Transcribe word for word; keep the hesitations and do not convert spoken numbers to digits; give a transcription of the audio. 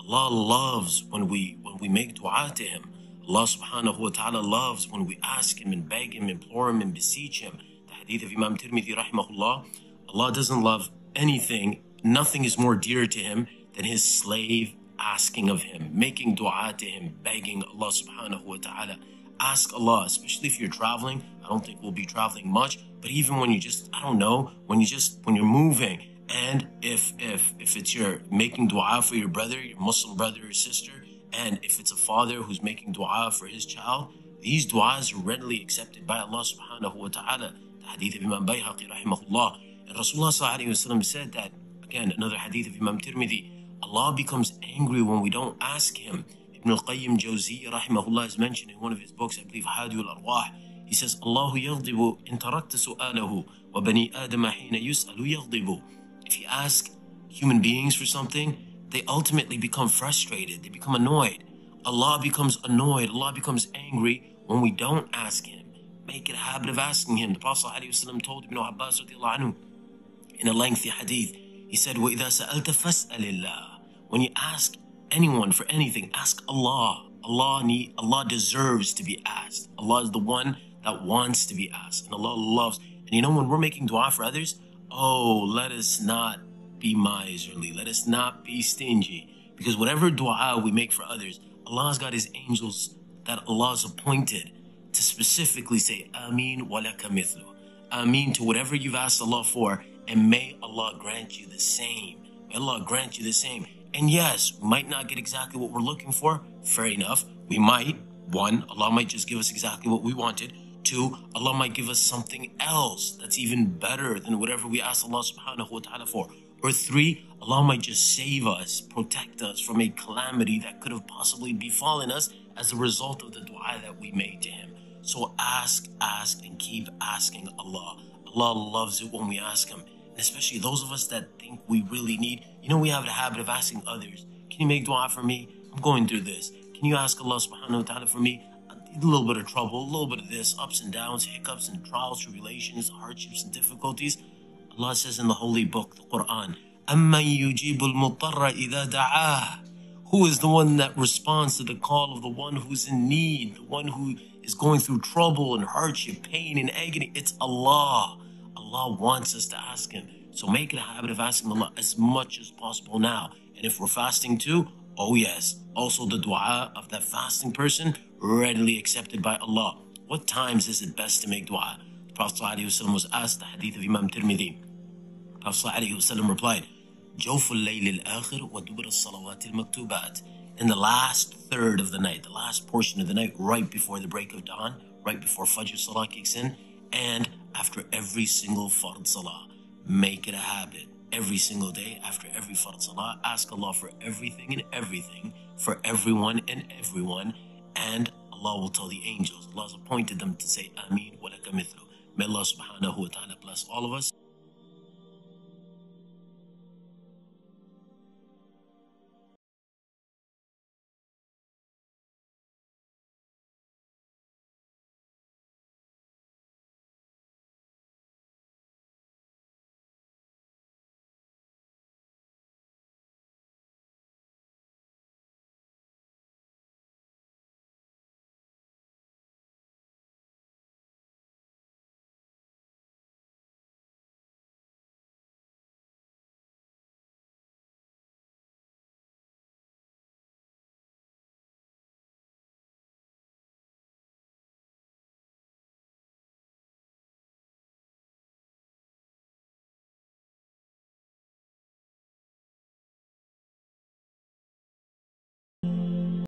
Allah loves when we when we make dua to Him. Allah subhanahu wa ta'ala loves when we ask Him and beg Him, implore Him and beseech Him. The hadith of Imam Tirmidhi rahimahullah, Allah doesn't love anything, nothing is more dear to Him than His slave asking of Him, making dua to Him, begging Allah subhanahu wa ta'ala. Ask Allah, especially if you're traveling. I don't think we'll be traveling much, but even when you just, I don't know, when you just, when you're moving, and if if if it's your making dua for your brother, your Muslim brother or sister, and if it's a father who's making dua for his child, these duas are readily accepted by Allah subhanahu wa ta'ala. The hadith of Imam Bayhaqi rahimahullah. And Rasulullah sallallahu alayhi wa sallam said that, again, another hadith of Imam Tirmidhi, Allah becomes angry when we don't ask Him. Ibn al-Qayyim Jawziyya rahimahullah has mentioned in one of his books, I believe Hadi al-Arwah, he says, Allahu yaghdibu in tarakta su'alahu wa bani adama hina yus'alu yaghdibu. If you ask human beings for something, they ultimately become frustrated, they become annoyed. Allah becomes annoyed, Allah becomes angry when we don't ask Him. Make it a habit of asking Him. The Prophet ﷺ told Ibn Abbas radiallahu anhu in a lengthy hadith, he said, وَإِذَا سَأَلْتَ فَاسْأَلِ اللَّهِ. When you ask anyone for anything, ask Allah. Allah need, Allah deserves to be asked. Allah is the one that wants to be asked. And Allah loves. And you know, when we're making dua for others, oh, let us not be miserly. Let us not be stingy. Because whatever dua we make for others, Allah's got His angels that Allah has appointed to specifically say, Ameen wa laka mithlu. Ameen to whatever you've asked Allah for, and may Allah grant you the same. May Allah grant you the same. And yes, we might not get exactly what we're looking for. Fair enough. We might. One, Allah might just give us exactly what we wanted. Two, Allah might give us something else that's even better than whatever we asked Allah subhanahu wa ta'ala for. Or three, Allah might just save us, protect us from a calamity that could have possibly befallen us as a result of the dua that we made to Him. So ask, ask, and keep asking Allah. Allah loves it when we ask Him. And especially those of us that think we really need, you know, we have a habit of asking others, can you make dua for me? I'm going through this. Can you ask Allah subhanahu wa ta'ala for me? A little bit of trouble, a little bit of this, ups and downs, hiccups and trials, tribulations, hardships and difficulties. Allah says in the Holy Book, the Quran, أَمَّنْ يُجِيبُ الْمُضْطَرَّ إِذَا دَعَاهُ. Who is the one that responds to the call of the one who's in need, the one who is going through trouble and hardship, pain and agony? It's Allah. Allah wants us to ask Him. So make it a habit of asking Allah as much as possible now. And if we're fasting too, oh yes, also the dua of that fasting person, readily accepted by Allah. What times is it best to make dua? The Prophet ﷺ was asked, the hadith of Imam Tirmidhi. The Prophet ﷺ replied, جَوْفُ اللَّيْلِ الْآخِرِ وَدُبْرَ الصَّلَوَاتِ الْمَكْتُوبَاتِ. In the last third of the night, the last portion of the night, right before the break of dawn, right before Fajr Salah kicks in, and after every single Fard Salah. Make it a habit. Every single day, after every Fard Salah, ask Allah for everything and everything, for everyone and everyone, and Allah will tell the angels. Allah has appointed them to say, Ameen wa laka mithlu. May Allah subhanahu wa ta'ala bless all of us.